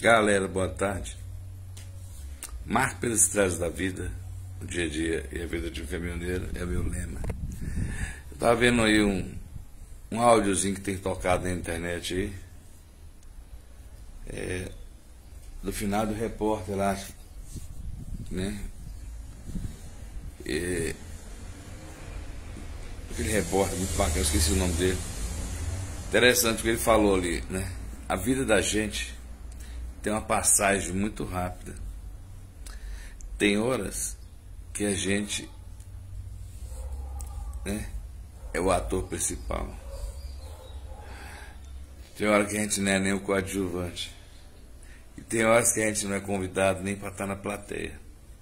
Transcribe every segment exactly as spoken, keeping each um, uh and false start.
Galera, boa tarde. Marque pelas estradas da vida, o dia a dia e a vida de um caminhoneiro é o meu lema. Eu estava vendo aí um, um áudiozinho que tem tocado na internet aí, é, do final do repórter lá, né? E, aquele repórter muito bacana, eu esqueci o nome dele. Interessante o que ele falou ali, né? A vida da gente tem uma passagem muito rápida. Tem horas que a gente, né, é o ator principal. Tem hora que a gente não é nem o coadjuvante. E tem horas que a gente não é convidado nem para estar na plateia.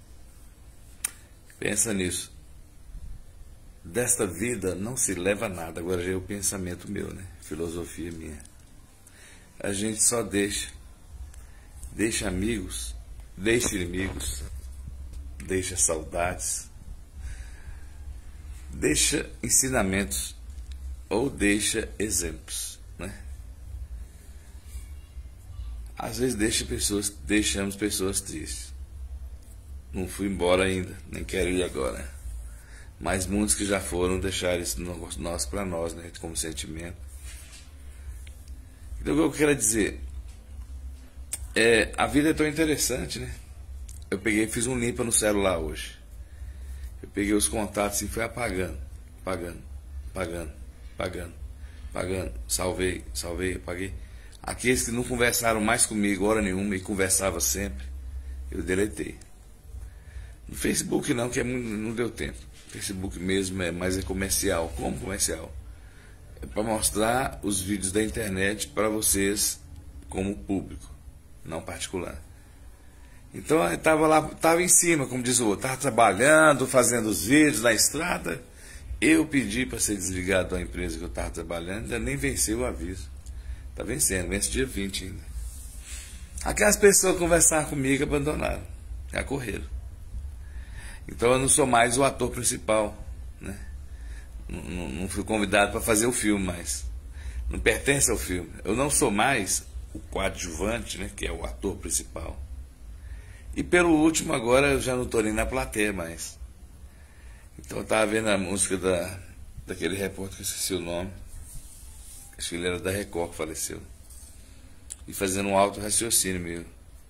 Pensa nisso. Desta vida não se leva nada. Agora já é o pensamento meu, né? Filosofia minha. A gente só deixa. Deixa amigos, deixa inimigos, deixa saudades, deixa ensinamentos ou deixa exemplos, né? Às vezes deixa pessoas, deixamos pessoas tristes. Não fui embora ainda, nem quero ir agora. Mas muitos que já foram deixaram isso nós para nós, né, como sentimento. Então o que eu quero dizer? É, a vida é tão interessante, né? Eu peguei, fiz um limpa no celular hoje. Eu peguei os contatos e fui apagando, apagando, apagando, apagando, apagando. Salvei, salvei, apaguei. Aqueles que não conversaram mais comigo hora nenhuma e conversavam sempre, eu deletei. No Facebook não, que é muito, não deu tempo. O Facebook mesmo é mais é comercial. Como comercial? É para mostrar os vídeos da internet para vocês como público, não particular. Então eu estava lá, estava em cima, como diz o outro, estava trabalhando, fazendo os vídeos na estrada. Eu pedi para ser desligado da empresa que eu estava trabalhando, ainda nem venceu o aviso. Está vencendo, vence dia vinte ainda. Aquelas pessoas que conversaram comigo abandonaram, já correram. Então eu não sou mais o ator principal, né? Não, não, não fui convidado para fazer o filme mais. Não pertence ao filme. Eu não sou mais o coadjuvante, né, que é o ator principal. E pelo último agora eu já não estou nem na plateia mais. Então eu estava vendo a música da, daquele repórter que eu esqueci o nome. Acho que ele era da Record que faleceu. E fazendo um alto raciocínio meu.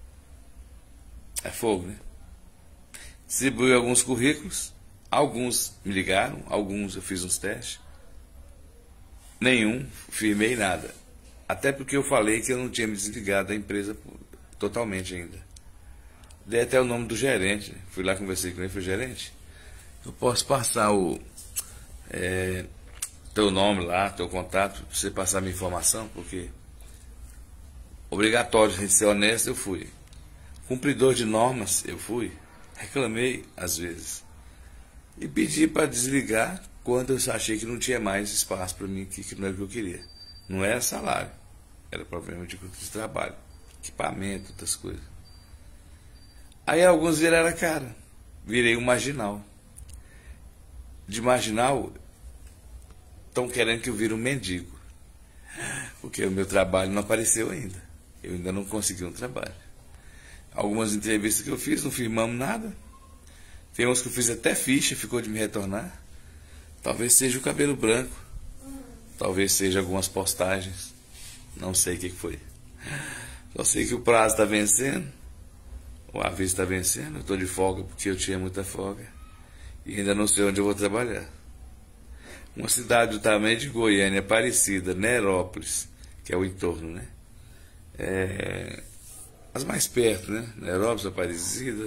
É fogo, né? Distribuí alguns currículos. Alguns me ligaram, alguns eu fiz uns testes. Nenhum firmei nada. Até porque eu falei que eu não tinha me desligado da empresa totalmente ainda. Dei até o nome do gerente. Fui lá, conversei com ele, foi gerente. Eu posso passar o é, teu nome lá, teu contato, para você passar a minha informação, porque obrigatório a gente ser honesto, eu fui. Cumpridor de normas, eu fui. Reclamei às vezes. E pedi para desligar quando eu achei que não tinha mais espaço para mim, que, que não era o que eu queria. Não era salário, era problema de, de trabalho, equipamento, outras coisas. Aí alguns viraram a cara, virei um marginal. De marginal, estão querendo que eu vire um mendigo, porque o meu trabalho não apareceu ainda. Eu ainda não consegui um trabalho. Algumas entrevistas que eu fiz, não firmamos nada. Tem uns que eu fiz até ficha, ficou de me retornar. Talvez seja o cabelo branco. Talvez seja algumas postagens. Não sei o que foi. Só sei que o prazo está vencendo. O aviso está vencendo. Eu estou de folga porque eu tinha muita folga. E ainda não sei onde eu vou trabalhar. Uma cidade do tamanho de Goiânia, parecida, Nerópolis, que é o entorno, né? É, as mais perto, né? Nerópolis, Aparecida.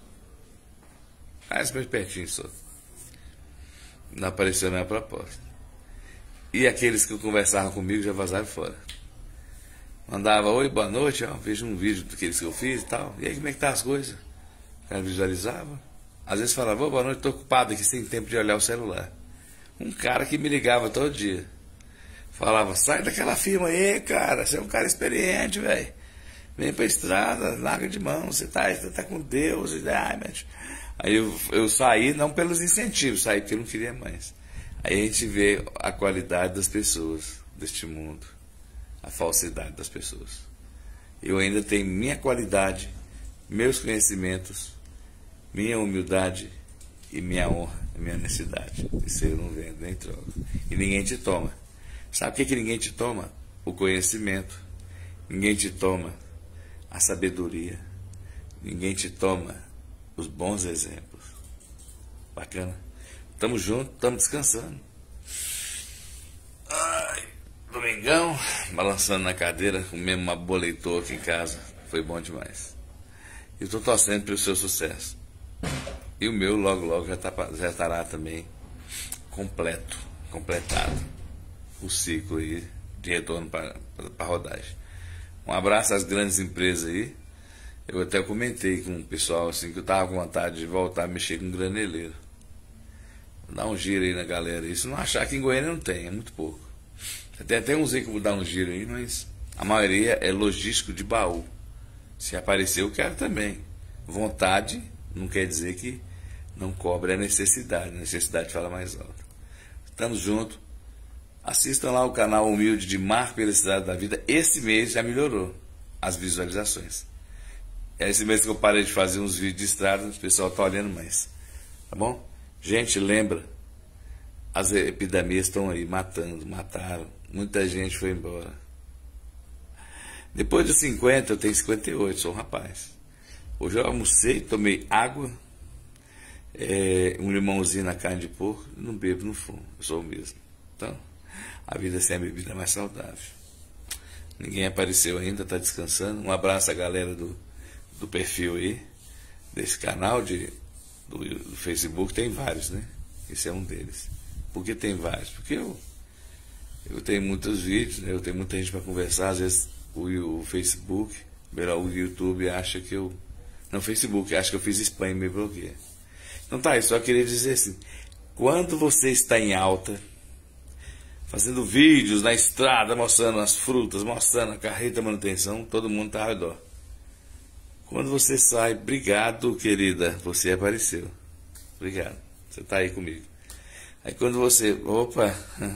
As mais pertinho só. Não apareceu a minha proposta. E aqueles que conversavam comigo já vazaram fora. Mandava, oi, boa noite, ó, vejo um vídeo daqueles que eu fiz e tal. E aí, como é que tá as coisas? O cara visualizava. Às vezes falava, oh, boa noite, tô ocupado aqui, sem tempo de olhar o celular. Um cara que me ligava todo dia. Falava, sai daquela firma aí, cara, você é um cara experiente, velho. Vem pra estrada, larga de mão, você tá, você tá com Deus. E, ai, mas... Aí eu, eu saí, não pelos incentivos, saí porque eu não queria mais. Aí a gente vê a qualidade das pessoas deste mundo, a falsidade das pessoas. eu ainda tenho minha qualidade, meus conhecimentos, minha humildade e minha honra, minha honestidade. Isso eu não vendo nem troco. E ninguém te toma. Sabe o que, que ninguém te toma? O conhecimento. Ninguém te toma a sabedoria. Ninguém te toma os bons exemplos. Bacana? Tamo junto, tamo descansando. Ai, domingão, balançando na cadeira, comendo uma boa leitor aqui em casa. Foi bom demais. Eu tô torcendo pelo seu sucesso. E o meu logo logo já, tá, já estará também completo, completado. O ciclo aí de retorno para a rodagem. Um abraço às grandes empresas aí. Eu até comentei com o pessoal assim que eu tava com vontade de voltar a mexer com graneleiro. Vou dar um giro aí na galera aí. Se não achar que em Goiânia não tem, é muito pouco. Tem até uns aí que eu vou dar um giro aí, mas a maioria é logístico de baú. Se aparecer, eu quero também. Vontade não quer dizer que não cobre a necessidade. A necessidade fala mais alto. Estamos juntos. Assistam lá o canal humilde de Marco pela Estrada da Vida. Esse mês já melhorou as visualizações. É esse mês que eu parei de fazer uns vídeos de estrada, o pessoal está olhando mais. Tá bom? Gente, lembra, as epidemias estão aí, matando, mataram. Muita gente foi embora. Depois dos cinquenta, eu tenho cinquenta e oito, sou um rapaz. Hoje eu almocei, tomei água, é, um limãozinho na carne de porco, não bebo, não fumo, eu sou o mesmo. Então, a vida sem a bebida é mais saudável. Ninguém apareceu ainda, está descansando. Um abraço à galera do, do perfil aí, desse canal de, do, do Facebook, tem vários, né? Esse é um deles. Por que tem vários? Porque eu, eu tenho muitos vídeos, né? Eu tenho muita gente para conversar, às vezes o, o Facebook, o YouTube acha que eu... Não, o Facebook acha que eu fiz spam e me bloqueia. Então tá, eu só queria dizer assim, quando você está em alta, fazendo vídeos na estrada, mostrando as frutas, mostrando a carreta de manutenção, todo mundo está ao redor. Quando você sai, obrigado, querida, você apareceu. Obrigado, você está aí comigo. Aí quando você, opa,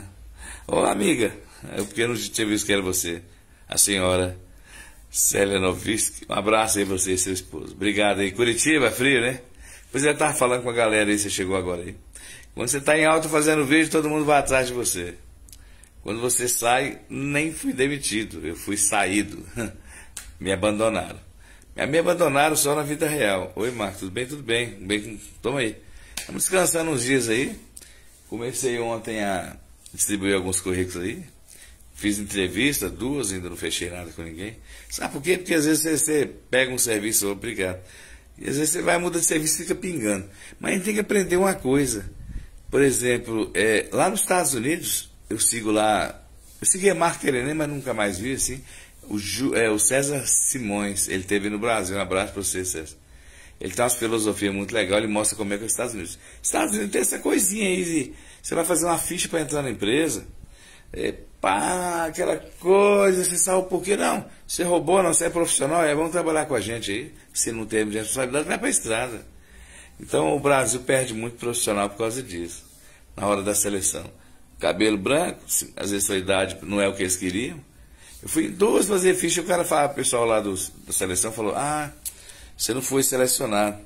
ô amiga, é porque eu não tinha visto que era você, a senhora Célia Noviski. Um abraço aí pra você e seu esposo. Obrigado aí. Curitiba, frio, né? Pois eu estava falando com a galera aí, você chegou agora aí. Quando você está em alta fazendo vídeo, todo mundo vai atrás de você. Quando você sai, nem fui demitido, eu fui saído. Me abandonaram. Me abandonaram só na vida real. Oi, Marco, tudo bem? Tudo bem. bem toma aí. Estamos descansando uns dias aí. Comecei ontem a distribuir alguns currículos aí. Fiz entrevista, duas, ainda não fechei nada com ninguém. Sabe por quê? Porque às vezes você, você pega um serviço, obrigado. E às vezes você vai mudar de serviço e fica pingando. Mas a gente tem que aprender uma coisa. Por exemplo, é, lá nos Estados Unidos, eu sigo lá, eu segui a Marco Querenem, mas nunca mais vi assim. O, Ju, é, o César Simões, ele esteve no Brasil. Um abraço para você, César. Ele tem uma filosofia muito legal, ele mostra como é que é os Estados Unidos. Os Estados Unidos tem essa coisinha aí, de, você vai fazer uma ficha para entrar na empresa, é, pá, aquela coisa, você sabe por quê? Não, você roubou, não, você é profissional, é bom trabalhar com a gente aí. Se não tem responsabilidade, vai para a estrada. Então o Brasil perde muito profissional por causa disso, na hora da seleção. Cabelo branco, às vezes sua idade não é o que eles queriam. Eu fui em duas fazer ficha, o cara fala, o pessoal lá do, da seleção falou, ah, você não foi selecionado.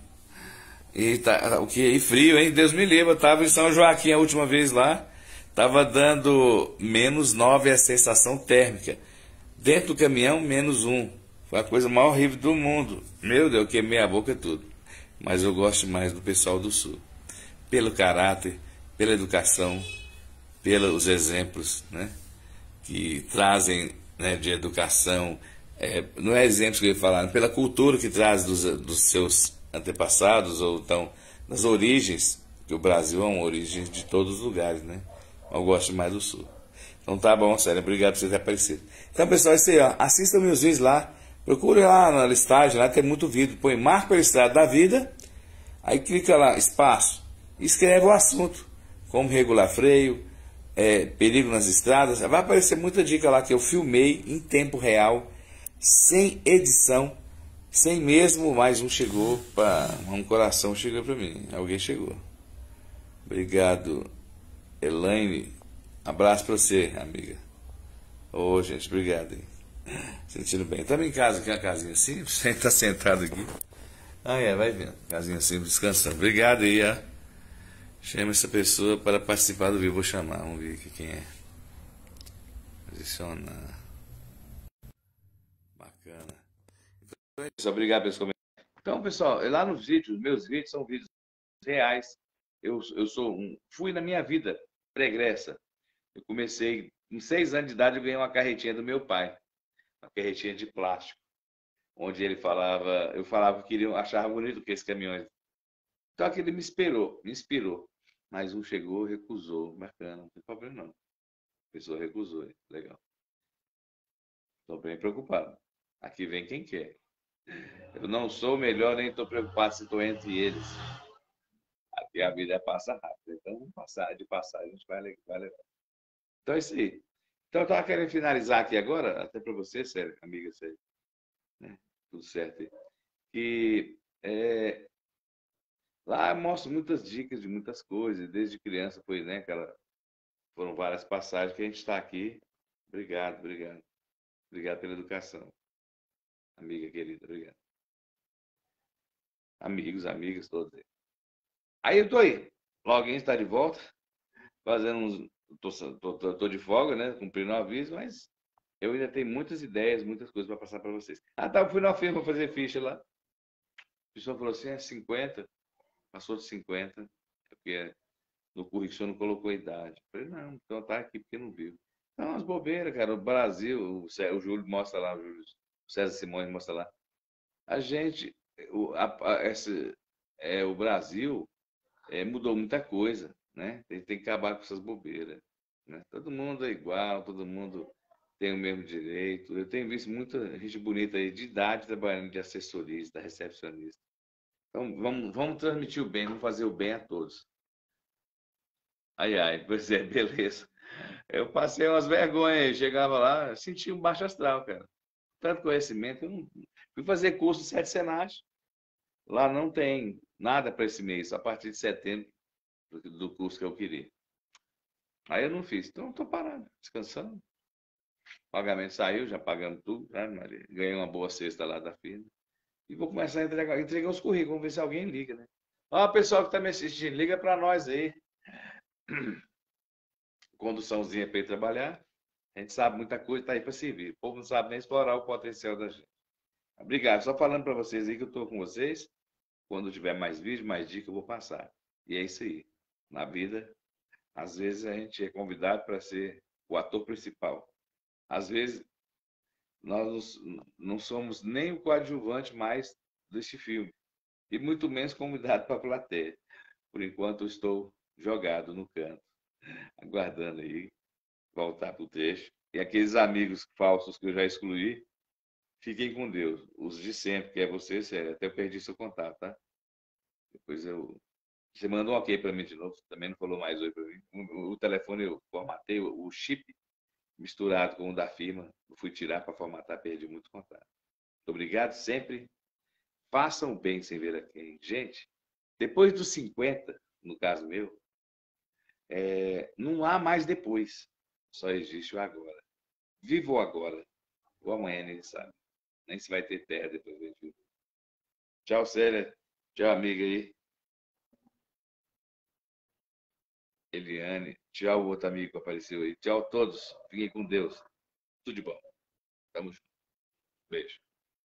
E tá, o que? E frio, hein? Deus me livre, eu estava em São Joaquim a última vez lá, estava dando menos nove a sensação térmica. Dentro do caminhão, menos um. Foi a coisa mais horrível do mundo. Meu Deus, eu queimei a boca tudo. Mas eu gosto mais do pessoal do Sul. Pelo caráter, pela educação, pelos exemplos, né, que trazem, né, de educação. É, não é exemplos que eu ia falar, pela cultura que traz dos, dos seus antepassados, ou então das origens, que o Brasil é uma origem de todos os lugares, né? Eu gosto mais do Sul. Então tá bom, sério, obrigado por vocês terem aparecido. Então, pessoal, é isso aí, ó. Assistam meus vídeos lá, procure lá na listagem, lá tem muito vídeo, põe Marco pela Estrada da Vida, aí clica lá, espaço, e escreve o assunto, como regular freio, é, perigo nas estradas, vai aparecer muita dica lá que eu filmei em tempo real, sem edição, sem mesmo, mais um chegou, pra, um coração chegou para mim, alguém chegou. Obrigado, Elaine, abraço para você, amiga. Ô, gente, obrigado, hein? Sentindo bem. Estamos em casa, aqui uma casinha simples. Você está sentado aqui. Ah, é, vai vendo. Casinha simples, descansando. Obrigado aí, ó. Chama essa pessoa para participar do vídeo. Vou chamar, vamos ver aqui quem é. Posicionar. Bacana. Então é isso, obrigado pelos comentários. Então, pessoal, lá nos vídeos, meus vídeos são vídeos reais. Eu, eu sou um, fui na minha vida pregressa. Eu comecei, com seis anos de idade, eu ganhei uma carretinha do meu pai. Uma carretinha de plástico. Onde ele falava, eu falava que queria, achava bonito que esses caminhões. Então aquele me inspirou, me inspirou. Mas um chegou, recusou. Bacana, não tem problema não. A pessoa recusou, legal. Estou bem preocupado. Aqui vem quem quer. Eu não sou o melhor, nem estou preocupado se estou entre eles. Aqui a vida é passa rápido. Então vamos passar, de passar, a gente vai, vai levar. Então é isso aí. Então eu estava querendo finalizar aqui agora, até para você, sério, amiga, sério. Né? Tudo certo aí. Que é, lá mostra muitas dicas de muitas coisas. Desde criança foi, né? Aquela, foram várias passagens que a gente está aqui. Obrigado, obrigado. Obrigado pela educação. Amiga querida, obrigado. Amigos, amigas, todos aí. Aí eu tô aí. Login está de volta. Fazendo uns. Tô, tô, tô, tô de folga, né? Cumprindo o aviso, mas eu ainda tenho muitas ideias, muitas coisas para passar para vocês. Ah, tá. Eu fui na firma fazer ficha lá. A pessoa falou assim: é cinquenta. Passou de cinquenta. Porque no currículo o senhor não colocou a idade. Eu falei: não, então tá aqui porque não viu. Então, umas bobeiras, cara. O Brasil, o, Cé- o Júlio mostra lá, o, Júlio, o César Simões mostra lá. A gente, o, a, a, essa, é, o Brasil é, mudou muita coisa, né? Tem, tem que acabar com essas bobeiras, né? Todo mundo é igual, todo mundo tem o mesmo direito. Eu tenho visto muita gente bonita aí de idade trabalhando de assessorista, recepcionista. Então, vamos, vamos transmitir o bem, vamos fazer o bem a todos. Ai, ai, pois é, beleza. Eu passei umas vergonhas, chegava lá, senti um baixo astral, cara. Tanto conhecimento, eu não... fui fazer curso de sete Senage. Lá não tem nada para esse mês, a partir de setembro, do curso que eu queria. Aí eu não fiz, então estou parado, descansando. O pagamento saiu, já pagamos tudo, né, Maria? Ganhei uma boa cesta lá da firma. E vou começar a entregar, entregar os currículos, vamos ver se alguém liga, né? Ó, pessoal que está me assistindo, liga para nós aí. Conduçãozinha para ir trabalhar. A gente sabe muita coisa, está aí para servir. O povo não sabe nem explorar o potencial da gente. Obrigado. Só falando para vocês aí que eu estou com vocês. Quando tiver mais vídeo, mais dica, eu vou passar. E é isso aí. Na vida, às vezes a gente é convidado para ser o ator principal. Às vezes, nós não somos nem o coadjuvante mais deste filme. E muito menos convidado para a plateia. Por enquanto, eu estou jogado no canto, aguardando aí voltar para o trecho. E aqueles amigos falsos que eu já excluí, fiquem com Deus. Os de sempre, que é você, sério. Até eu perdi seu contato, tá? Depois eu. Você mandou um ok para mim de novo. Também não falou mais oi para mim. O, o telefone eu formatei, o, o chip misturado com o da firma. Eu fui tirar para formatar, perdi muito contato. Muito obrigado sempre. Façam o bem sem ver a quem. Gente, depois dos cinquenta, no caso meu, é, não há mais depois. Só existe o agora. Viva o agora. O amanhã ninguém sabe. Nem se vai ter terra depois do vídeo. Tchau, Célia. Tchau, amiga aí. Eliane. Tchau, o outro amigo que apareceu aí. Tchau a todos. Fiquem com Deus. Tudo de bom. Tamo junto. Beijo.